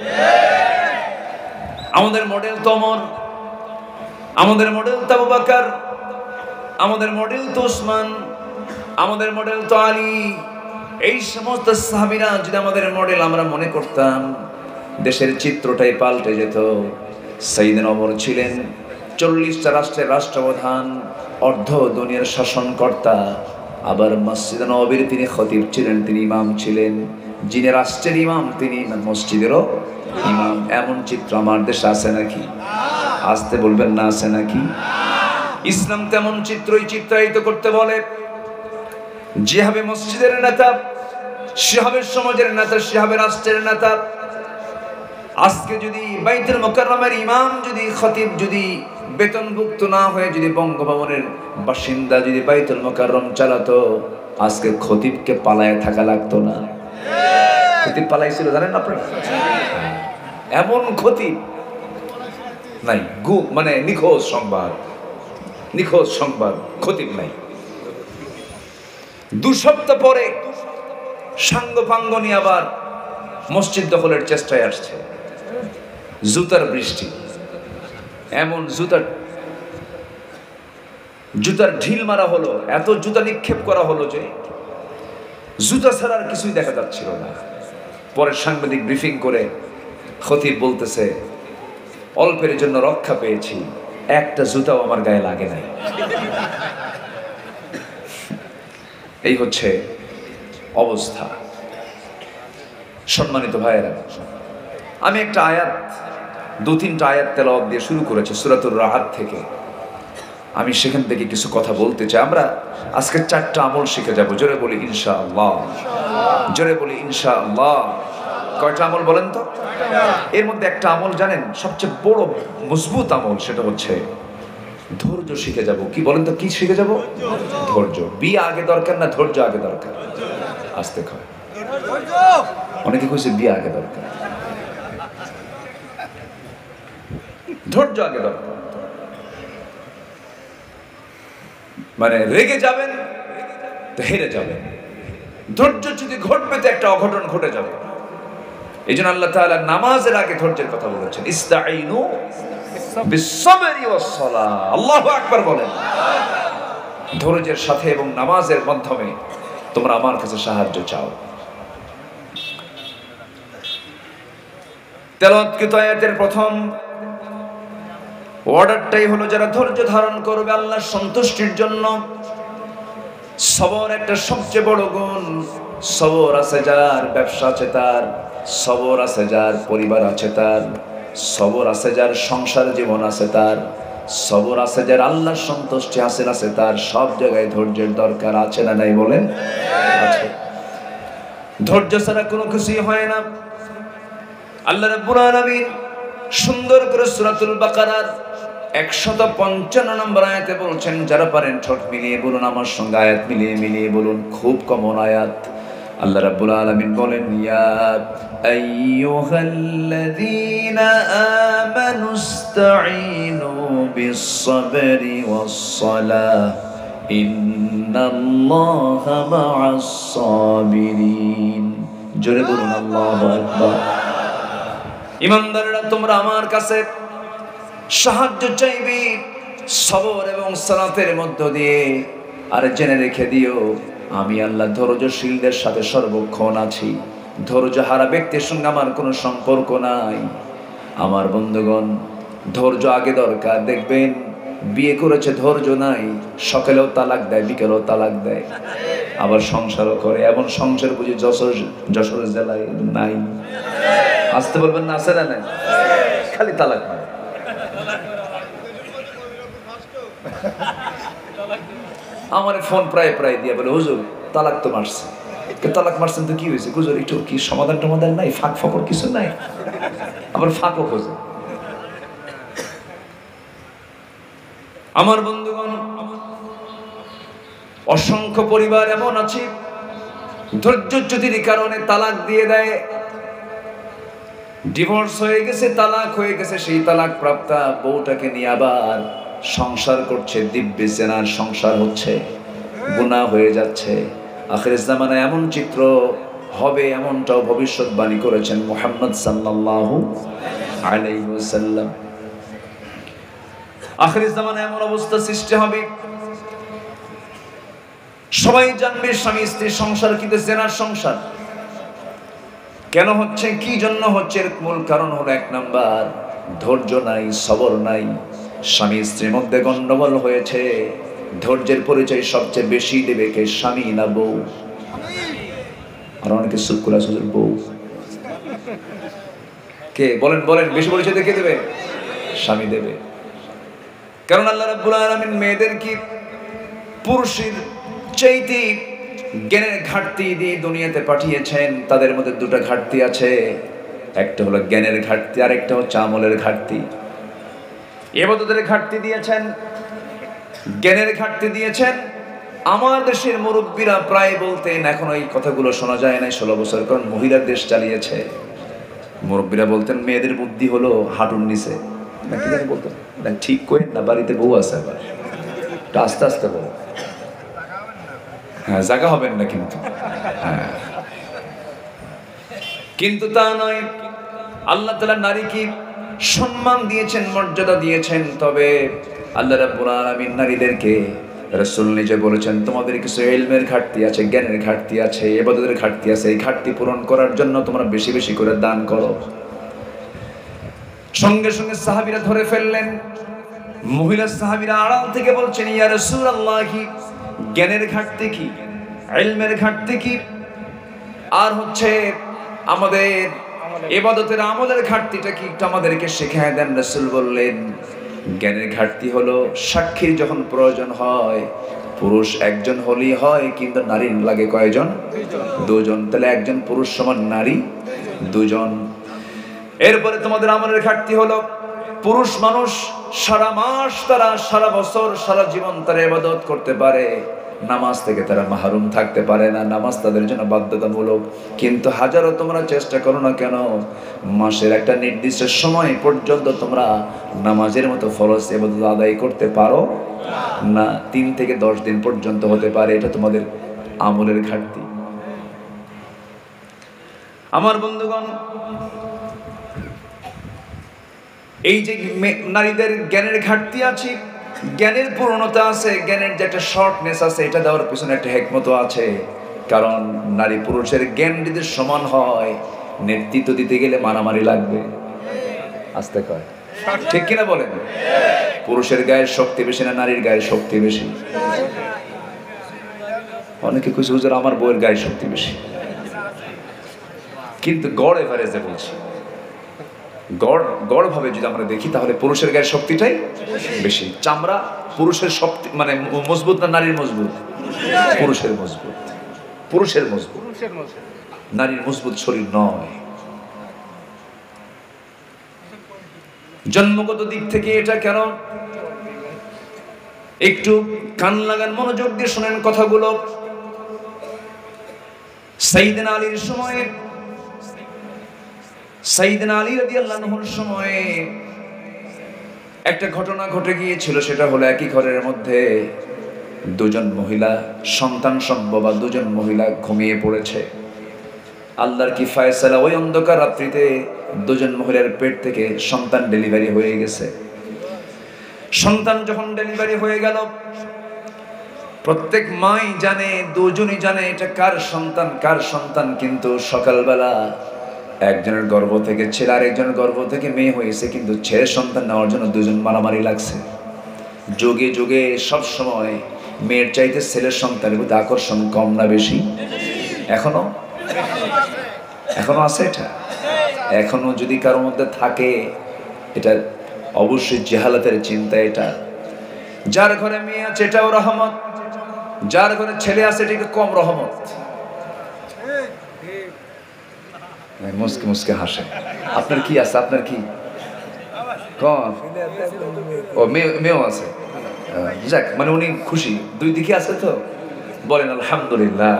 আমাদের মডেল তো ওমর, আমাদের মডেল তো আবু বকর, আমাদের মডেল তো ওসমান, আমাদের মডেল তো আলী। এই সমস্ত সাহাবীরা যদি আমাদের মডেল আমরা মনে করতাম, দেশের চিত্রটাই পাল্টে যেত। সাইয়েদনা ওমর ছিলেন 40টা রাষ্ট্রের রাষ্ট্রপ্রধান, অর্ধ দুনিয়ার শাসনকর্তা, আবার মসজিদে নববীর তিনি খতিব ছিলেন, তিনি ইমাম ছিলেন। যিনি রাষ্ট্রের ইমাম তিনি মসজিদেরও ইমাম। এমন চিত্র আমার দেশে আছে নাকি? আসতে বলবেন না, আছে নাকি? ইসলাম তেমন চিত্রই চিত্রায়িত করতে বলে। যে হবে মসজিদের নেতা, সে হবে সমাজের নেতা, সে হবে রাষ্ট্রের নেতা। আজকে যদি বাইতুল মুকাররমের ইমাম, যদি খতিব যদি বেতনভুক্ত না হয়ে যদি বঙ্গভবনের বাসিন্দা যদি বাইতুল মুকাররম চালাতো, আজকে খতিবকে পালায় থাকা লাগতো না। খতিব পালাইছিল জানেন আপনারা? এমন খতিব নাই, মানে নিখোঁজ সংবাদ, নিখোঁজ সংবাদ, খতিব নাই। 2 সপ্তাহ পরে সাঙ্গপাঙ্গ নিয়ে আবার মসজিদ দখলের চেষ্টায় আসছে। জুতার বৃষ্টি, এমন জুতার ঢিল মারা হলো, এত জুতা নিক্ষেপ করা হলো যে জুতা ছাড়া আর কিছুই দেখা যাচ্ছিল না। পরে সাংবাদিক ব্রিফিং করে খতিব বলতেছে, অল্পের জন্য রক্ষা পেয়েছি, একটা জুতাও আমার গায়ে লাগে নাই। এই হচ্ছে অবস্থা। সম্মানিত ভাইয়েরা, আমি একটা আয়াত, 2-3টা আয়াত তেলাওয়াত দিয়ে শুরু করেছি সূরাতুর রাহাত থেকে। আমি সেখান থেকে কিছু কথা বলতে চাই। আমরা আজকে 4টা আমল শিখে যাব। জোরে বলি ইনশাআল্লাহ, জোরে বলি ইনশাআল্লাহ। কয়টা আমল বলেন তো? এর মধ্যে একটা আমল জানেন, সবচেয়ে বড় মজবুত আমল, সেটা হচ্ছে ধৈর্য শিখে যাব। কি বলেন তো, কি শিখে যাব? ধৈর্য। বিয়ে আগে দরকার না ধৈর্য আগে দরকার? আস্তে কয়, অনেকে কইছে বিয়ে আগে দরকার, ধৈর্য আগে দরকার। মানে রেগে যাবেন তো হেরে যাবেন, ধৈর্য যদি ঘটবে তো একটা অঘটন ঘটে যাবে। এই জন্য আল্লাহ তাআলা নামাজের আগে ধৈর্যের কথা বলেছেন, ইস্তাঈনু বিস-সাবরি ওয়াস-সালাহ। আল্লাহু আকবার বলেন। ধৈর্যের সাথে এবং নামাজের মাধ্যমে তোমরা আমার কাছে সাহায্য চাও। তেলাওয়াতকৃত আয়াতের প্রথম, অর্ডারটাই হলো যারা ধৈর্য ধারণ করবে আল্লাহর সন্তুষ্টির জন্য। সবর একটা সবচেয়ে বড় গুণ। সবর আছে যার, ব্যবসা আছে তার, সবর আছে যার, পরিবার আছে তার, সবর আছে যার, সংসার জীবন আছে তার, সবর আছে যার, আল্লাহর সন্তুষ্টি হাসিল আছে তার। সব জায়গায় ধৈর্যের দরকার আছে না নাই বলেন? আছে। ধৈর্য ছাড়া কোনো কিছুই হয় না। আল্লাহ রাব্বুল আলামিন সুন্দর করে সূরাতুল বাকারার 155 নম্বর আয়াতে বলছেন, যারা পারেন ঠোঁট মিলিয়ে বলুন আমার সঙ্গে, আয়াত মিলিয়ে মিলিয়ে বলুন, খুব কমন আয়াত। আল্লাহ রাব্বুল আলামিন বলেন, ইয়া আইয়ুহাল্লাযীনা আমানুস্তাঈনু বিস-সাবরি ওয়াস-সালাহ ইন্নাল্লাহা মা'আস-সাবিরিন। জোরে বলুন আল্লাহু আকবার। ইমানদাররা তোমরা আমার কাছে সাহায্য চাইবে সবর এবং সালাতের মধ্য দিয়ে, আর জেনে রেখে দিও আমি আল্লাহ ধৈর্যশীলদের সাথে সর্বক্ষণ আছি। ধৈর্য হারা ব্যক্তির সঙ্গে আমার কোনো সম্পর্ক নাই। আমার বন্ধুগণ, ধৈর্য আগে দরকার। দেখবেন বিয়ে করেছে ধৈর্য নাই, সকালেও তালাক দেয়, বিকেলেও তালাক দেয়, আবার সংসারও করে। এমন সংসার বুঝি যশোর জেলায় নাই? আসতে বলবেন না, আছে না? নাই, খালি তালাক হয়। আমার ফোন প্রায় প্রায় দিয়ে বলে, হুজুর তালাক তো মারছে। তালাক মারছেন তো কি হয়েছে হুজুর? একটু কি সমাধান টমাধান নাই? ফাঁক ফকর কিছু নাই? আবার ফাঁকও খোঁজে। আমার বন্ধুগণ, অসংখ্য পরিবার এমন আছে ধৈর্যচ্যুতির কারণে তালাক দিয়ে দেয়। ডিভোর্স হয়ে গেছে, তালাক হয়ে গেছে, সেই তালাক প্রাপ্তা বউটাকে নিয়ে আবার সংসার করছে, দিব্যে জেনার সংসার হচ্ছে, গুনাহ হয়ে যাচ্ছে। আখিরের জামানায় এমন চিত্র হবে, এমনটাও ভবিষ্যৎবাণী করেছেন মুহাম্মদ সাল্লাল্লাহু আলাইহি ওয়াসাল্লাম। আখিরের জামানায় এমন অবস্থা সৃষ্টি হবে, সবাই জানবে স্বামী স্ত্রীর সংসার কিন্তু জেনার সংসার। কেন হচ্ছে, কি জন্য হচ্ছে? এর মূল কারণ হলো, 1 নাম্বার ধৈর্য নাই, সবর নাই। স্বামী স্ত্রীর মধ্যে গন্ডগোল হয়েছে। ধৈর্যের পরিচয় সবচেয়ে বেশি দেবে কে? স্বামী না বউ? আর অনেকে সুকুলা সুজুর বউ। কে বলেন বলেন, বেশি পরিচয় কে দেবে? স্বামী দেবে। কারণ আল্লাহ রাব্বুল আলামিন মেয়েদের কি পুরুষের চাইতে জ্ঞানের ঘাটতি দিয়ে দুনিয়াতে পাঠিয়েছেন। তাদের মধ্যে 2টা ঘাটতি আছে, একটা হলো জ্ঞানের ঘাটতি, আর একটা হচ্ছে আমলের ঘাটতি। ইবাদতের ঘাটতি দিয়েছেন, জ্ঞানের ঘাটতি দিয়েছেন। আমার দেশের মুরব্বীরা প্রায় বলতেন, এখন এই কথাগুলো শোনা যায় না 16 বছর, কারণ মহিলার দেশ চালিয়েছে। মুরব্বীরা বলতেন মেয়েদের বুদ্ধি হলো হাঁটুর নিচে, নাকি জানি বলতেন না, ঠিক করে না, বাড়িতে বউ আছে, আবার আস্তে আস্তে বউ। হ্যাঁ, জায়গা হবেন না কিন্তু। হ্যাঁ, কিন্তু তা নয়। আল্লাহ তাআলা নারীকে সম্মান দিয়েছেন, মর্যাদা দিয়েছেন। তবে আল্লাহ রাব্বুল আলামিন নারীদেরকে, রাসূল নিজে বলেছেন, তোমাদের কিছু ইলমের ঘাটতি আছে, জ্ঞানের ঘাটতি আছে, ইবাদতের ঘাটতি আছে। এই ঘাটতি পূরণ করার জন্য তোমরা বেশি বেশি করে দান করো। সঙ্গে সঙ্গে সাহাবীরা ধরে ফেললেন। মহিলা সাহাবীরা আড়াল থেকে বলছেন, ইয়া রাসূলুল্লাহ, জ্ঞানের ঘাটতি কি, ইলমের ঘাটতি কি, আর হচ্ছে আমাদের ইবাদতের আমলের ঘাটতিটা কি, একটু আমাদেরকে শিখিয়ে দেন। রাসূল বললেন, জ্ঞানের ঘাটতি হলো সাক্ষীর যখন প্রয়োজন হয়, পুরুষ একজন হলেই হয়, কিন্তু নারীর লাগে কয়জন? 2জন। তাহলে একজন পুরুষ সমান নারী 2জন। এরপরে তোমাদের আমলের ঘাটতি হলো, পুরুষ মানুষ সারা মাস, তারা সারা বছর, সারা জীবন তারা ইবাদত করতে পারে, নামাজ থেকে তারা মাহরুম থাকতে পারে না, নামাজ তাদের জন্য বাধ্যতামূলক। কিন্তু হাজারো তোমরা চেষ্টা করো না কেন, মাসের একটা নির্দিষ্ট সময় পর্যন্ত তোমরা নামাজের মতো ফরজ ইবাদত আদায় করতে পারো না। 3 থেকে 10 দিন পর্যন্ত হতে পারে। এটা তোমাদের আমলের ঘাটতি। আমার বন্ধুগণ, এই যে নারীদের জ্ঞানের ঘাটতি আছে, জ্ঞানের পূর্ণতা আছে, জ্ঞানের যে একটা শর্টনেস আছে, এটা দেওয়ার পিছনে একটা হিকমত আছে। কারণ নারী পুরুষের জ্ঞান যদি সমান হয়, নেতৃত্ব দিতে গেলে মারামারি লাগবে। আস্তে কয়, ঠিক কিনা বলেন? পুরুষের গায়ের শক্তি বেশি না নারীর গায়ের শক্তি বেশি? অনেকে কইছে হুজুর আমার বউয়ের গায়ের শক্তি বেশি, কিন্তু গড় এভারেজে বলছি, গড় ভাবে যদি আমরা দেখি তাহলে পুরুষের গায়ের শক্তিটাই বেশি। চামড়া পুরুষের শক্তি মানে মজবুত না নারীর মজবুত? পুরুষের মজবুত, পুরুষের মজবুত, নারীর মজবুত শরীর নয়। জন্মগত দিক থেকে এটা কেন? একটু কান লাগান, মনোযোগ দিয়ে শোনেন কথাগুলো। সাইয়েদনা আলীর সময়ে, সাইয়েদনা আলী রাদিয়াল্লাহু আনহুর সময়ে একটা ঘটনা ঘটে গিয়েছিল। সেটা হলো একই ঘরের মধ্যে দুজন মহিলা সন্তান সম্ভব, দুজন মহিলা ঘুমিয়ে পড়েছে। আল্লাহর কি ফয়সালা, ওই অন্ধকার রাত্রিতে দুজন মহিলার পেট থেকে সন্তান ডেলিভারি হয়ে গেছে। সন্তান যখন ডেলিভারি হয়ে গেল, প্রত্যেক মাই জানে, দুজনই জানে এটা কার সন্তান কার সন্তান, কিন্তু সকালবেলা একজনের গর্ভ থেকে ছেলে আর একজনের গর্ভ থেকে মেয়ে হয়েছে, কিন্তু ছেলের সন্তান নেওয়ার জন্য দুজন মারামারি লাগছে। যুগে যুগে সব সময় মেয়ের চাইতে ছেলের সন্তানের প্রতি আকর্ষণ কম না বেশি? এখনো আছে এটা? এখনো যদি কারোর মধ্যে থাকে, এটা অবশ্যই জাহালাতের চিন্তা। এটা যার ঘরে মেয়ে আছে এটাও রহমত, যার ঘরে ছেলে আছে এটাকে কম রহমত। মুসকে মুসকে হাসে। আপনার কি আছে? আপনার কি কম? ও মেয়েও আছে, যাক, মানে উনি খুশি, দুই দিকে আছে তো বলেন আলহামদুলিল্লাহ।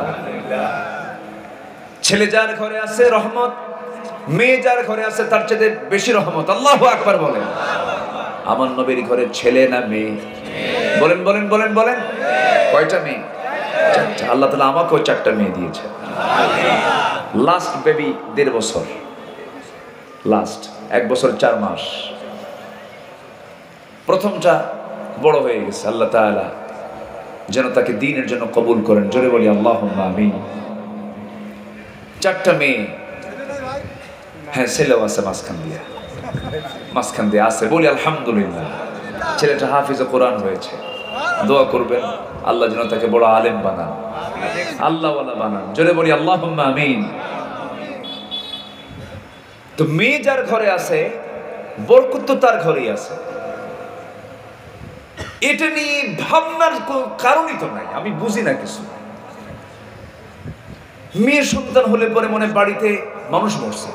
ছেলে যার ঘরে আছে রহমত, মেয়ে যার ঘরে আছে তার চেয়ে বেশি রহমত। আল্লাহু আকবার বলেন। আমার নবীর ঘরে ছেলে না মেয়ে? বলেন বলেন বলেন বলেন। কয়টা মেয়ে? চারটা। আল্লাহ তাআলা আমাকেও চারটা মেয়ে দিয়েছে। লাস্ট বেবি 1.5 বছর, লাস্ট 1 বছর 4 মাস। প্রথমটা বড় হয়ে গেছে, আল্লাহ তাআলা যেন তাকে দ্বীনের জন্য কবুল করেন। জোরে বলি আল্লাহুম্মা আমিন। চারটা মেয়ে, হ্যাঁ ছেলেও আছে মাঝখান দিয়ে আছে, বলি আলহামদুলিল্লাহ। ছেলেটা হাফিজ কোরআন হয়েছে, দোয়া করবেন আল্লাহ যেন তাকে বড় আলেম বানান, আল্লাহওয়ালা বানান। জোরে বলি আল্লাহুম্মা আমিন। তো মেয়ে যার ঘরে আছে বরকত তো তার ঘরেই আছে। এটা নিয়ে ভাবনার কারণই তো নাই, আমি বুঝি না কিছু। মেয়ের সন্তান হলে পরে মনে বাড়িতে মানুষ মরছে,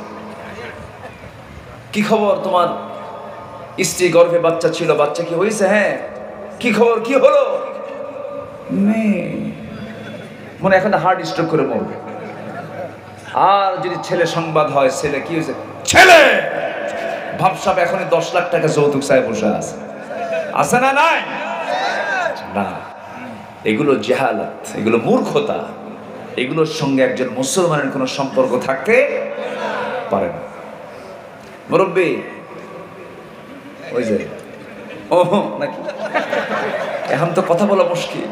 কি খবর তোমার স্ত্রী গর্ভে বাচ্চা ছিল, বাচ্চা কি হয়েছে? হ্যাঁ। কি খবর, কি হলো? মেয়ে মনে এখন হার্ট স্ট্রোক করে মরবে। আর যদি ছেলে সংবাদ হয়, ছেলে কি হয়েছে? ছেলে ভাবসাব এখনই 10 লাখ টাকা যৌতুক চায় বসে আছে না? নাই না। এগুলো জাহালাত, এগুলো মূর্খতা, এগুলোর সঙ্গে একজন মুসলমানের কোনো সম্পর্ক থাকতে পারে না। মুরব্বী ওই যে ও নাকি, এখন তো কথা বলা মুশকিল।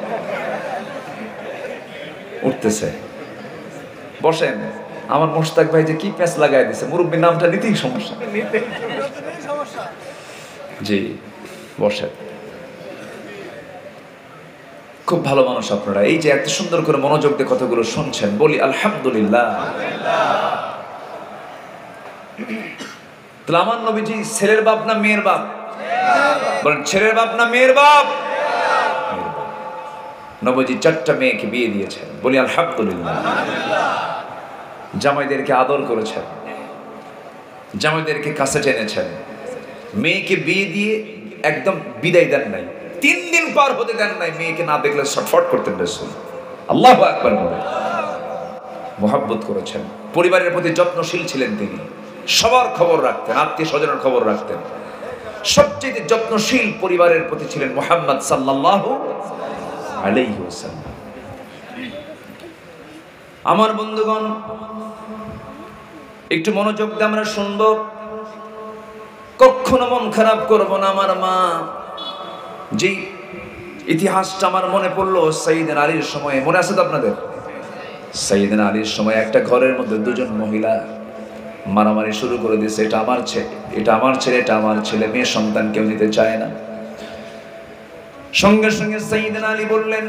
উঠতেছে, বসেন। আমার মোশতাক ভাই যে কি প্যাঁচ লাগাই দিছে, মুরব্বীর নামটা নিতেই সমস্যা। জি বসেন। খুব ভালো মানুষ আপনারা, এই যে এত সুন্দর করে মনোযোগ দিয়ে কথাগুলো শুনছেন, বলি আলহামদুলিল্লাহ। তাহলে আমার নবীজি ছেলের বাপ না মেয়ের বাপ? বলেন ছেলের বাপ না মেয়ের বাপ? নবীজি 4টা মেয়েকে বিয়ে দিয়েছেন, বলি আলহামদুলিল্লাহ। জামাইদেরকে আদর করেছেন, জামাইদেরকে কাছে টেনেছেন। মেয়েকে বিয়ে দিয়ে একদম বিদায় দেন নাই, 3 দিন পার হতে দেন নাই, মেয়েকে না দেখলে ছটফট করতেন রাসূল। আল্লাহু আকবার বলে মুহাব্বত করেছেন। পরিবারের প্রতি যত্নশীল ছিলেন তিনি, সবার খবর রাখতেন, আত্মীয় স্বজনের খবর রাখতেন। সবচেয়ে যত্নশীল পরিবারের প্রতি ছিলেন মুহাম্মদ সাল্লাল্লাহু আলাইহি ওয়াসাল্লাম। আমার বন্ধুগণ, একটু মনোযোগ দিয়ে আমরা শুনবো, কখনো মন খারাপ করব না। আমার মা যে ইতিহাসটা আমার মনে পড়লো সাইয়েদনা আলীর সময়ে, মনে আছে তো আপনাদের? সাইয়েদনা আলীর সময় একটা ঘরের মধ্যে 2জন মহিলা মারামারি শুরু করে দিয়েছে, এটা আমার ছেলে, এটা আমার ছেলে, এটা আমার ছেলে। মেয়ে সন্তান কেউ নিতে চায় না। সঙ্গে সঙ্গে সাইয়েদনা আলী বললেন,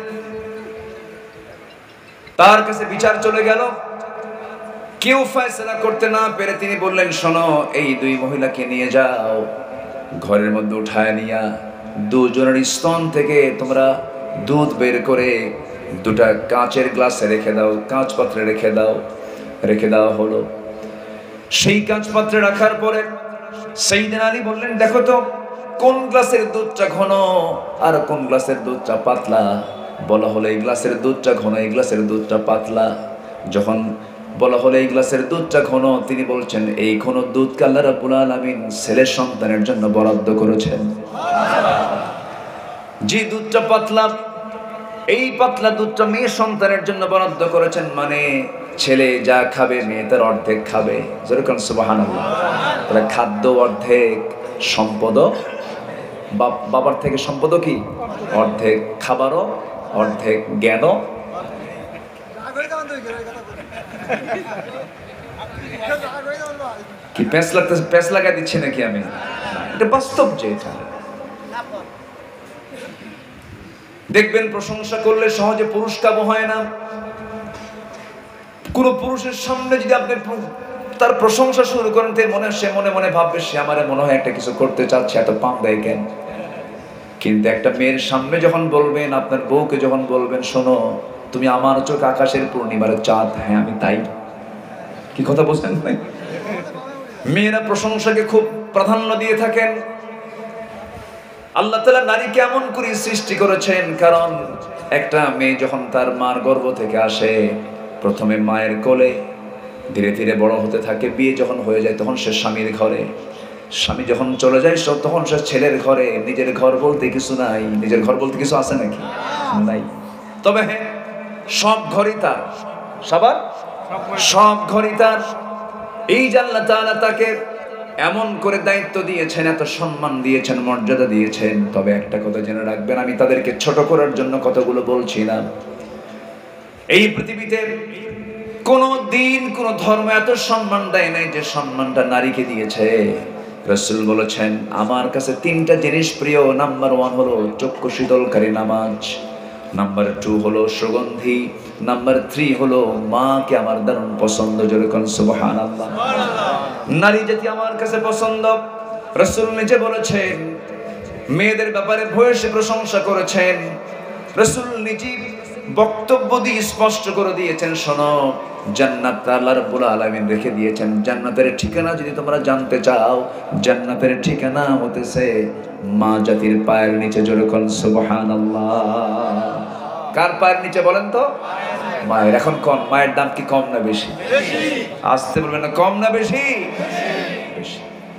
তার কাছে বিচার চলে গেল। কেউ ফয়সালা করতে না পেরে তিনি বললেন, শোনো, এই দুই মহিলাকে নিয়ে যাও, ঘরের মধ্যে উঠায় নিয়া দুজনের স্তন থেকে তোমরা দুধ বের করে দুটা কাঁচের গ্লাসে রেখে দাও, কাঁচ পাত্রে রেখে দাও। রেখে দেওয়া হলো। সেই কাঁচ পাত্রে রাখার পরে সাইয়েদনা আলী বললেন, দেখো তো কোন গ্লাসের দুধটা ঘন আর কোন গ্লাসের দুধটা পাতলা। বলা হলো এই গ্লাসের দুধটা ঘন, এই গ্লাসের দুধটা পাতলা। যখন বলা হলো এই গ্লাসের দুধটা ঘন, তিনি বলছেন এই ঘন দুধকে আল্লাহ রাব্বুল আলামিন ছেলের সন্তানের জন্য বরাদ্দ করেছেন। যে দুধটা পাতলা, এই পাতলা দুধটা মেয়ে সন্তানের জন্য বরাদ্দ করেছেন, মানে ছেলে যা খাবে মেয়ে তার অর্ধেক খাবে। যেরকম সুবহানাল্লাহ। তাহলে খাদ্য অর্ধেক, সম্পদ বাবার থেকে সম্পদ কি অর্ধেক, খাবারও অর্ধেক, জ্ঞানও। কি প্যাঁচ লাগতেছে, প্যাঁচ লাগাই দিচ্ছি নাকি আমি? এটা বাস্তব যে, এটা দেখবেন প্রশংসা করলে সহজে পুরুষ কাবু হয় না। কোন পুরুষের সামনে যদি আপনি তার প্রশংসা শুরু করেন, সে মনে মনে ভাববে সে আমারে মনে হয় একটা কিছু করতে চাচ্ছে, এত পাম দেয় কেন। কিন্তু একটা মেয়ের সামনে যখন বলবেন, আপনার বউকে যখন বলবেন, শোনো তুমি আমার চোখ আকাশের পূর্ণিমার চাঁদ, হ্যাঁ আমি তাই। কি কথা বলছেন? মেয়েরা প্রশংসাকে খুব প্রাধান্য দিয়ে থাকেন। আল্লাহ তাআলা নারীকে এমন করে সৃষ্টি করেছেন, কারণ একটা মেয়ে যখন তার মার গর্ভ থেকে আসে, প্রথমে মায়ের কোলে, ধীরে ধীরে বড় হতে থাকে, বিয়ে যখন হয়ে যায় তখন সে স্বামীর ঘরে, স্বামী যখন চলে যায় তখন সে ছেলের ঘরে। নিজের ঘর বলতে কিছু নাই। নিজের ঘর বলতে কিছু আছে নাকি? নাই। তবে হ্যাঁ, সব ঘরই তার, সবার সব ঘরই তার। এই যে আল্লাহ তাআলা তাকে এমন করে দায়িত্ব দিয়েছেন, এত সম্মান দিয়েছেন, মর্যাদা দিয়েছেন। তবে একটা কথা জেনে রাখবেন, আমি তাদেরকে ছোট করার জন্য কতগুলো বলছি না। এই পৃথিবীতে কোন দিন কোন ধর্ম এত সম্মান দেয় নাই যে সম্মানটা নারীকে দিয়েছে। রাসূল বলেছেন, আমার কাছে তিনটা জিনিস প্রিয়। নাম্বার 1 হলো চক্ষু শীতলকারী নামাজ, নাম্বার 2 হলো সুগন্ধি, নাম্বার 3 হলো মাকে আমার দারুণ পছন্দ। যেরকম সুবহানাল্লাহ। নারী জাতি আমার কাছে পছন্দ। রাসূল নিজে বলেছেন, মেয়েদের ব্যাপারে ভূয়সী প্রশংসা করেছেন। রাসূল নিজে বক্তব্য দিয়ে স্পষ্ট করে দিয়েছেন, শোনো জান্নাত আল্লাহ রাব্বুল আলামিন রেখে দিয়েছেন। জান্নাতের ঠিকানা যদি তোমরা জানতে চাও, জান্নাতের ঠিকানা হতেছে মা জাতির পায়ের নিচে। যেরকম সুবহানাল্লাহ। কার পায়ের নিচে বলেন তো? মায়ের। এখন কোন মায়ের দাম কি কম না বেশি? আসতে বলবেন না, কম না বেশি? বেশি।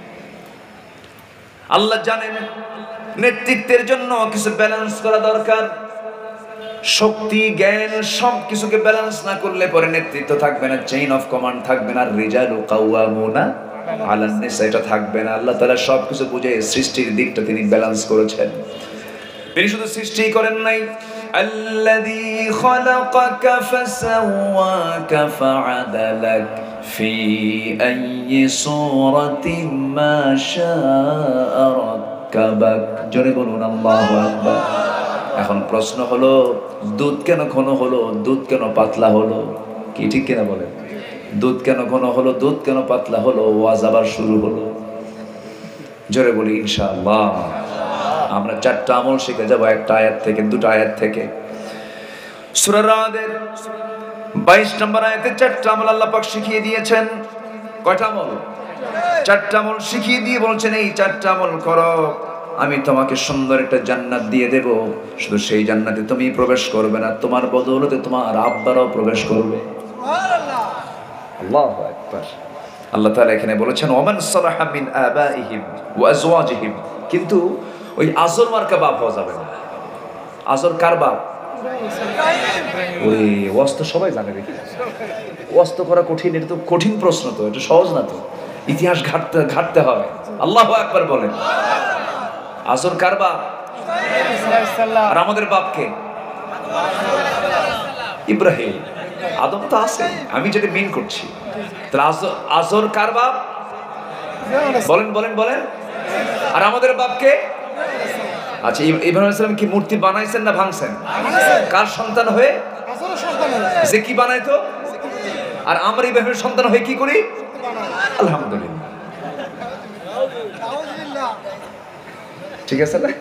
আল্লাহ জানেন নেতৃত্বের জন্য কিছু ব্যালেন্স করা দরকার। শক্তি, জ্ঞান সব কিছুকে ব্যালেন্স না করলে পরে নেতৃত্ব থাকবে না, চেইন অফ কমান্ড থাকবে না, রিজালু কাওয়ামুনা আলান নিসা, এটা থাকবে না। আল্লাহ তাআলা সবকিছু বুঝে সৃষ্টির দিকটা তিনি ব্যালেন্স করেছেন। তিনি শুধু সৃষ্টিই করেন নাই, আল্লাযী খালাকাকা ফাসাওয়াকা ফাআদালাক ফি আইয়ি সূরাতিন মা শাআ রাক্কাবাক। জোরে বলুন আল্লাহু আকবার। এখন প্রশ্ন হলো, দুধ কেন ঘন হলো, দুধ কেন পাতলা হলো? কি ঠিক কিনা বলেন? দুধ কেন ঘন হলো, দুধ কেন পাতলা হলো? ওয়াজ আবার শুরু হলো। জোরে বলি ইনশাআল্লাহ। আমরা 4টা আমল শিখে যাব, একটা আয়াত থেকে, 2টা আয়াত থেকে। সূরা রাদের 22 নম্বর আয়াতে 4টা আমল আল্লাহ পাক শিখিয়ে দিয়েছেন। কয়টা আমল? 4টা আমল শিখিয়ে দিয়ে বলছেন, এই 4টা আমল করো, আমি তোমাকে সুন্দর একটা জান্নাত দিয়ে দেব। শুধু সেই জান্নাতে তুমি প্রবেশ করবে না, তোমার বদৌলতে তোমার আব্বারাও প্রবেশ করবে। সুবহানাল্লাহ। আল্লাহু আকবার। আল্লাহ তাআলা এখানে বলেছেন, ওমান সালাহা মিন আবাইহিম ওয়া আজওয়াজিহিম। কিন্তু ওই আজর মার্কা বাপ হওয়া যাবে না। আজর কার বাপ? ওই ওয়াজ তো সবাই জানে। দেখি ওয়াজ তো করা কঠিন, এটা তো কঠিন প্রশ্ন, তো এটা সহজ না, তো ইতিহাস ঘাটতে হবে। আল্লাহু আকবার বলেন। আজর কার বাপ? আর আমাদের বাপকে? ইব্রাহিম। আদম তো আছে, আমি যেটা মিন করছি। আসর কার বাপ? বলেন বলেন বলেন। আর আমাদের বাপকে? আচ্ছা, ইব্রাহিম আলাইহিস সালাম কি মূর্তি বানাইছেন না ভাঙছেন? কার সন্তান হয়ে? যে কি বানাইতো? আর আমরা ইব্রাহিমের সন্তান হয়ে কি করি? আলহামদুলিল্লাহ। ঠিক আছে না?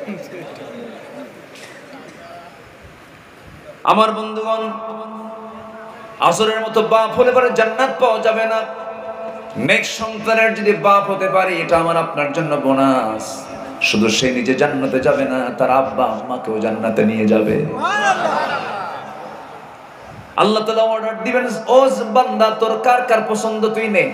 আমার বন্ধুগণ, আসরের মতো বাপ হলে পরে জান্নাত পাওয়া যাবে না। নেক্সট সন্তানের যদি বাপ হতে পারে, এটা আমার আপনার জন্য বোনাস। শুধু সে নিজে জান্নাতে যাবে না, তার আব্বা আম্মাকেও জান্নাতে নিয়ে যাবে। আল্লাহ তাআলা অর্ডার দিবেন, ও বান্দা, তোর কার কার পছন্দ তুই নে,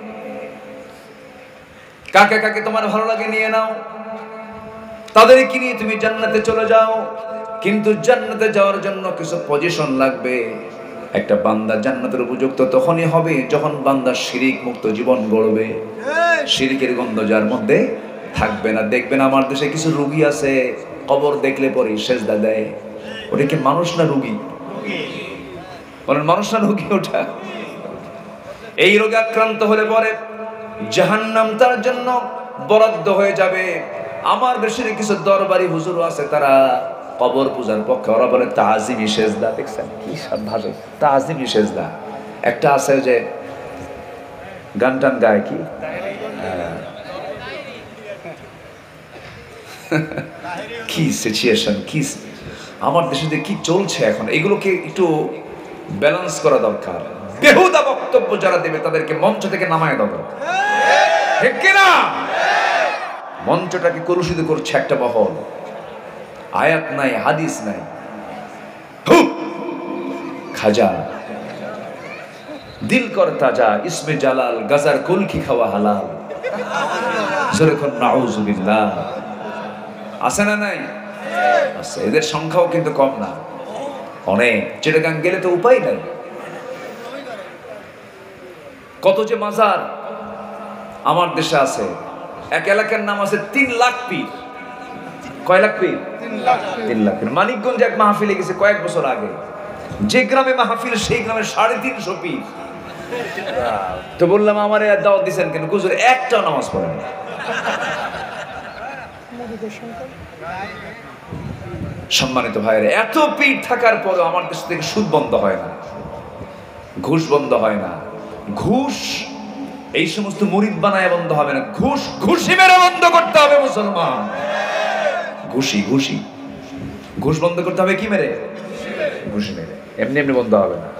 কাকে কাকে তোমার ভালো লাগে নিয়ে নাও, তাদেরকে নিয়ে তুমি জান্নাতে চলে যাও। কিন্তু জান্নাতে যাওয়ার জন্য কিছু পজিশন লাগবে। একটা বান্দা জান্নাতের উপযুক্ত তখনই হবে যখন বান্দা শিরিক মুক্ত জীবন গড়বে, শিরিকের গন্ধ যার মধ্যে থাকবে না। দেখবেন আমার দেশে কিছু রোগী আছে, কবর দেখলে পরে সেজদা দেয়। ওটা কি মানুষ না রোগী? বলেন, মানুষ না রোগী ওটা? এই রোগে আক্রান্ত হলে পরে জাহান্নাম তার জন্য বরাদ্দ হয়ে যাবে। আমার দেশের কিছু দরবারি হুজুর আছে, তারা কবর পূজার পক্ষে, ওরা বলে তাজিমি সেজদা। দেখছেন কি সব ভাষা, তাজিমি সেজদা। একটা আছে যে গান টান গায়, কি কি সিচুয়েশন, কি আমার দেশে যে কি চলছে এখন, এগুলোকে একটু ব্যালেন্স করা দরকার। বেহুদা বক্তব্য যারা দেবে তাদেরকে মঞ্চ থেকে নামায় দেওয়া দরকার, ঠিক কিনা? মঞ্চটাকে কলুষিত করছে একটা মহল, আয়াত নাই, হাদিস নাই, খাজা দিল কর তাজা, ইসমে জালাল, গাজার কলকি খাওয়া হালাল। যেরকম নাউজুবিল্লাহ আছে না নাই? আছে। এদের সংখ্যাও কিন্তু কম না, অনেক। চিটাগাং গেলে তো উপায় নাই, কত যে মাজার আমার দেশে আছে। এক এলাকার নাম আছে 3 লাখ পীর। কয় লাখ পীর? 3 লাখ পীর। মানিকগঞ্জে এক মাহফিলে গেছে কয়েক বছর আগে, যে গ্রামে মাহফিল সেই গ্রামে 350 পীর। তো বললাম, আমার দাওয়াত দিচ্ছেন কেন? হুজুর একটাও নামাজ পড়ে না। সম্মানিত ভাইরা, এত পীর থাকার পরেও আমার দেশ থেকে সুদ বন্ধ হয় না, ঘুষ বন্ধ হয় না। ঘুষ এই সমস্ত মুরিদ বানায় বন্ধ হবে না, ঘুষ ঘুষি মেরে বন্ধ করতে হবে মুসলমান। ঘুষ বন্ধ করতে হবে কি মেরে? ঘুষি মেরে। এমনি এমনি বন্ধ হবে না।